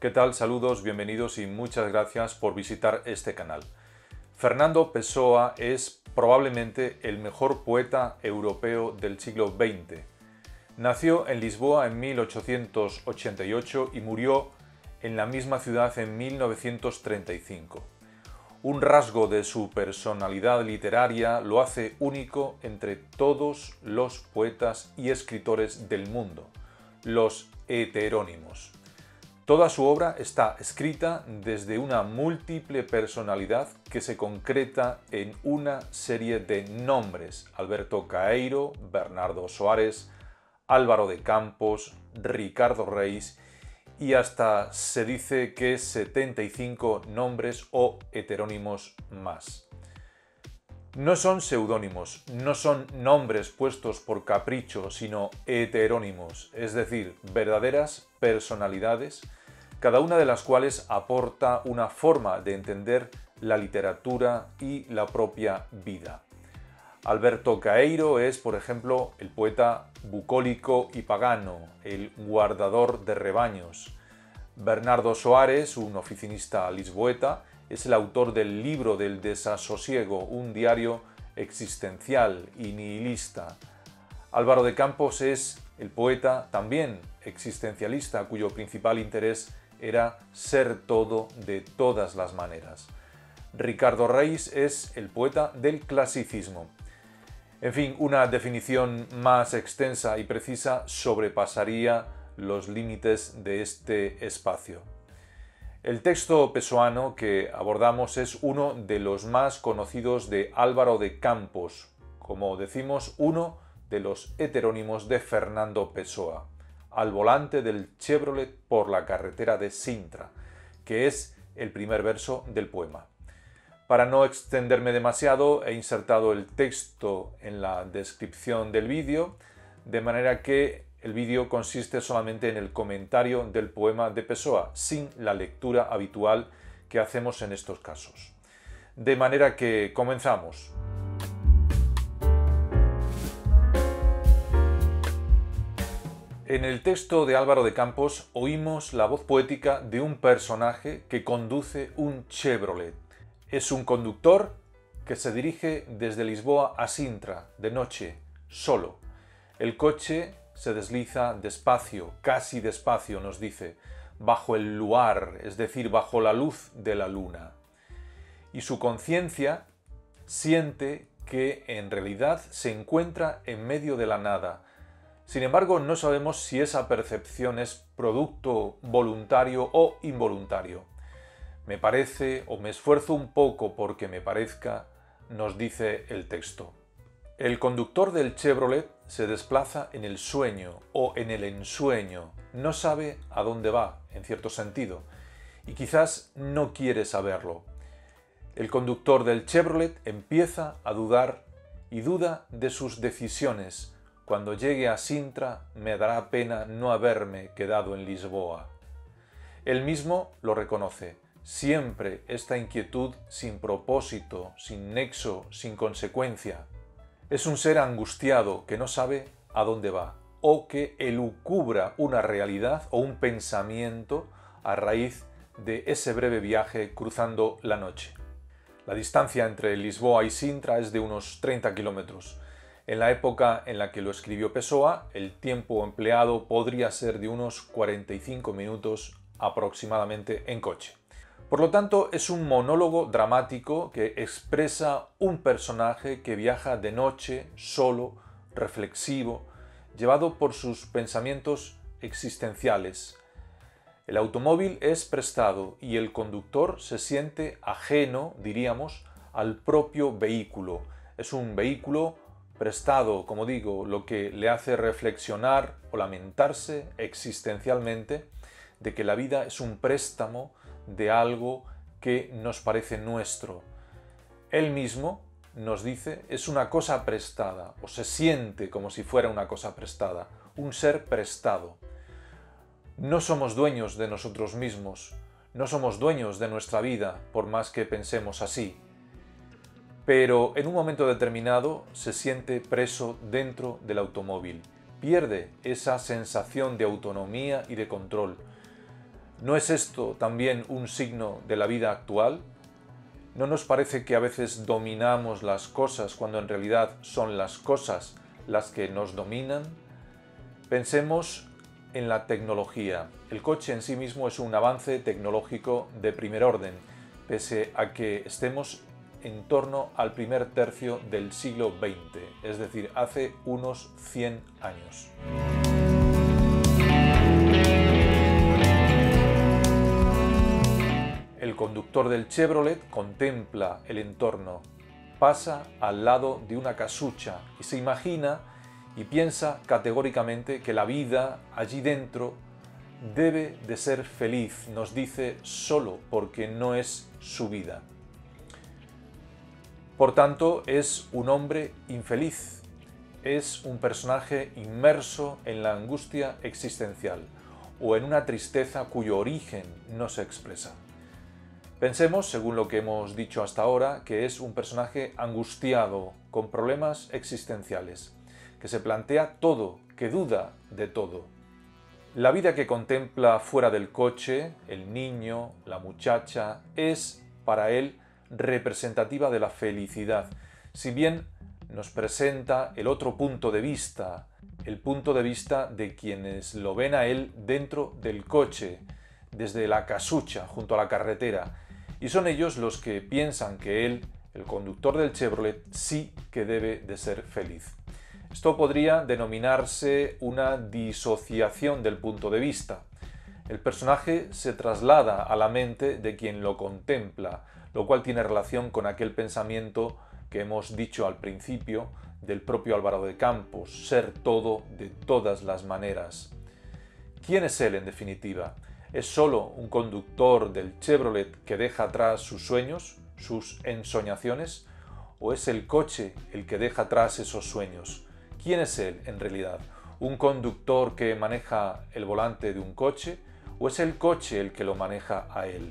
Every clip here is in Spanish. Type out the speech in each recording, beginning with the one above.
¿Qué tal? Saludos, bienvenidos y muchas gracias por visitar este canal. Fernando Pessoa es probablemente el mejor poeta europeo del siglo XX. Nació en Lisboa en 1888 y murió en la misma ciudad en 1935. Un rasgo de su personalidad literaria lo hace único entre todos los poetas y escritores del mundo, los heterónimos. Toda su obra está escrita desde una múltiple personalidad que se concreta en una serie de nombres: Alberto Caeiro, Bernardo Soares, Álvaro de Campos, Ricardo Reis y hasta se dice que 75 nombres o heterónimos más. No son seudónimos, no son nombres puestos por capricho, sino heterónimos, es decir, verdaderas personalidades, cada una de las cuales aporta una forma de entender la literatura y la propia vida. Alberto Caeiro es, por ejemplo, el poeta bucólico y pagano, el guardador de rebaños. Bernardo Soares, un oficinista lisboeta, es el autor del Libro del Desasosiego, un diario existencial y nihilista. Álvaro de Campos es el poeta también existencialista, cuyo principal interés era ser todo de todas las maneras. Ricardo Reis es el poeta del clasicismo. En fin, una definición más extensa y precisa sobrepasaría los límites de este espacio. El texto pessoano que abordamos es uno de los más conocidos de Álvaro de Campos, como decimos, uno de los heterónimos de Fernando Pessoa, al volante del Chevrolet por la carretera de Sintra, que es el primer verso del poema. Para no extenderme demasiado, he insertado el texto en la descripción del vídeo, de manera que el vídeo consiste solamente en el comentario del poema de Pessoa, sin la lectura habitual que hacemos en estos casos. De manera que comenzamos. En el texto de Álvaro de Campos oímos la voz poética de un personaje que conduce un Chevrolet. Es un conductor que se dirige desde Lisboa a Sintra, de noche, solo. El coche se desliza despacio, casi despacio, nos dice, bajo el luar, es decir, bajo la luz de la luna. Y su conciencia siente que en realidad se encuentra en medio de la nada. Sin embargo, no sabemos si esa percepción es producto voluntario o involuntario. Me parece, o me esfuerzo un poco porque me parezca, nos dice el texto. El conductor del Chevrolet se desplaza en el sueño o en el ensueño, no sabe a dónde va, en cierto sentido, y quizás no quiere saberlo. El conductor del Chevrolet empieza a dudar y duda de sus decisiones. Cuando llegue a Sintra me dará pena no haberme quedado en Lisboa. Él mismo lo reconoce. Siempre esta inquietud sin propósito, sin nexo, sin consecuencia. Es un ser angustiado que no sabe a dónde va o que elucubra una realidad o un pensamiento a raíz de ese breve viaje cruzando la noche. La distancia entre Lisboa y Sintra es de unos 30 kilómetros. En la época en la que lo escribió Pessoa, el tiempo empleado podría ser de unos 45 minutos aproximadamente en coche. Por lo tanto, es un monólogo dramático que expresa un personaje que viaja de noche, solo, reflexivo, llevado por sus pensamientos existenciales. El automóvil es prestado y el conductor se siente ajeno, diríamos, al propio vehículo. Es un vehículo prestado, como digo, lo que le hace reflexionar o lamentarse existencialmente de que la vida es un préstamo de algo que nos parece nuestro. Él mismo nos dice, es una cosa prestada, o se siente como si fuera una cosa prestada, un ser prestado. No somos dueños de nosotros mismos, no somos dueños de nuestra vida, por más que pensemos así. Pero en un momento determinado se siente preso dentro del automóvil, pierde esa sensación de autonomía y de control. ¿No es esto también un signo de la vida actual? ¿No nos parece que a veces dominamos las cosas cuando en realidad son las cosas las que nos dominan? Pensemos en la tecnología. El coche en sí mismo es un avance tecnológico de primer orden, pese a que estemos en torno al primer tercio del siglo XX, es decir, hace unos 100 años. El conductor del Chevrolet contempla el entorno, pasa al lado de una casucha y se imagina y piensa categóricamente que la vida allí dentro debe de ser feliz, nos dice, solo porque no es su vida. Por tanto, es un hombre infeliz, es un personaje inmerso en la angustia existencial o en una tristeza cuyo origen no se expresa. Pensemos, según lo que hemos dicho hasta ahora, que es un personaje angustiado, con problemas existenciales, que se plantea todo, que duda de todo. La vida que contempla fuera del coche, el niño, la muchacha, es para él representativa de la felicidad, si bien nos presenta el otro punto de vista, el punto de vista de quienes lo ven a él dentro del coche, desde la casucha junto a la carretera, y son ellos los que piensan que él, el conductor del Chevrolet, sí que debe de ser feliz. Esto podría denominarse una disociación del punto de vista. El personaje se traslada a la mente de quien lo contempla, lo cual tiene relación con aquel pensamiento que hemos dicho al principio del propio Álvaro de Campos, ser todo de todas las maneras. ¿Quién es él en definitiva? ¿Es solo un conductor del Chevrolet que deja atrás sus sueños, sus ensoñaciones? ¿O es el coche el que deja atrás esos sueños? ¿Quién es él en realidad? ¿Un conductor que maneja el volante de un coche? ¿O es el coche el que lo maneja a él?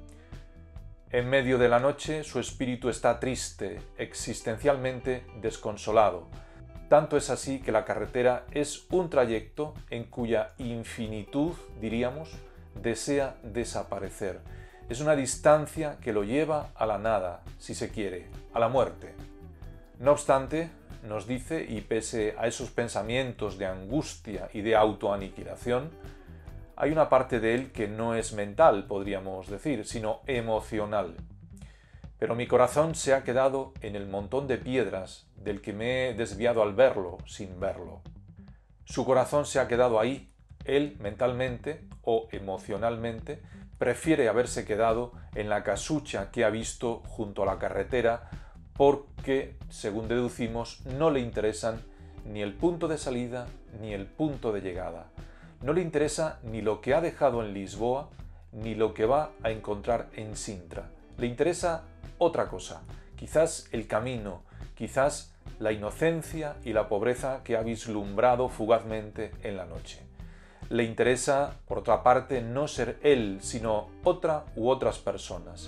En medio de la noche su espíritu está triste, existencialmente desconsolado. Tanto es así que la carretera es un trayecto en cuya infinitud, diríamos, desea desaparecer. Es una distancia que lo lleva a la nada, si se quiere, a la muerte. No obstante, nos dice, y pese a esos pensamientos de angustia y de autoaniquilación, hay una parte de él que no es mental, podríamos decir, sino emocional. Pero mi corazón se ha quedado en el montón de piedras del que me he desviado al verlo, sin verlo. Su corazón se ha quedado ahí. Él, mentalmente o emocionalmente, prefiere haberse quedado en la casucha que ha visto junto a la carretera porque, según deducimos, no le interesan ni el punto de salida ni el punto de llegada. No le interesa ni lo que ha dejado en Lisboa ni lo que va a encontrar en Sintra. Le interesa otra cosa, quizás el camino, quizás la inocencia y la pobreza que ha vislumbrado fugazmente en la noche. Le interesa, por otra parte, no ser él, sino otra u otras personas.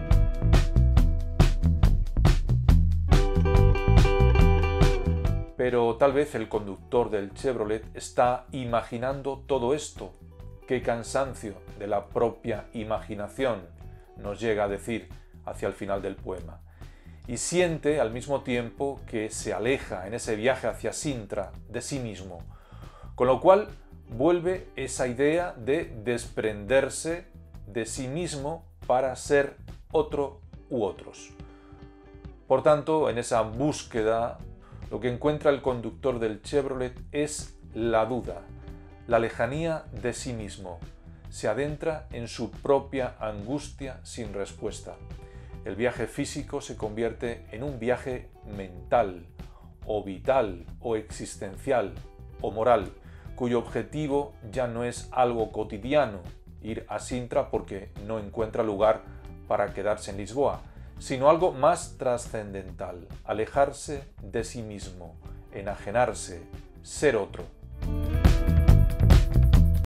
Pero tal vez el conductor del Chevrolet está imaginando todo esto. ¡Qué cansancio de la propia imaginación!, nos llega a decir hacia el final del poema. Y siente al mismo tiempo que se aleja en ese viaje hacia Sintra de sí mismo, con lo cual vuelve esa idea de desprenderse de sí mismo para ser otro u otros. Por tanto, en esa búsqueda, lo que encuentra el conductor del Chevrolet es la duda, la lejanía de sí mismo. Se adentra en su propia angustia sin respuesta. El viaje físico se convierte en un viaje mental, o vital, o existencial, o moral, cuyo objetivo ya no es algo cotidiano, ir a Sintra porque no encuentra lugar para quedarse en Lisboa, sino algo más trascendental, alejarse de sí mismo, enajenarse, ser otro.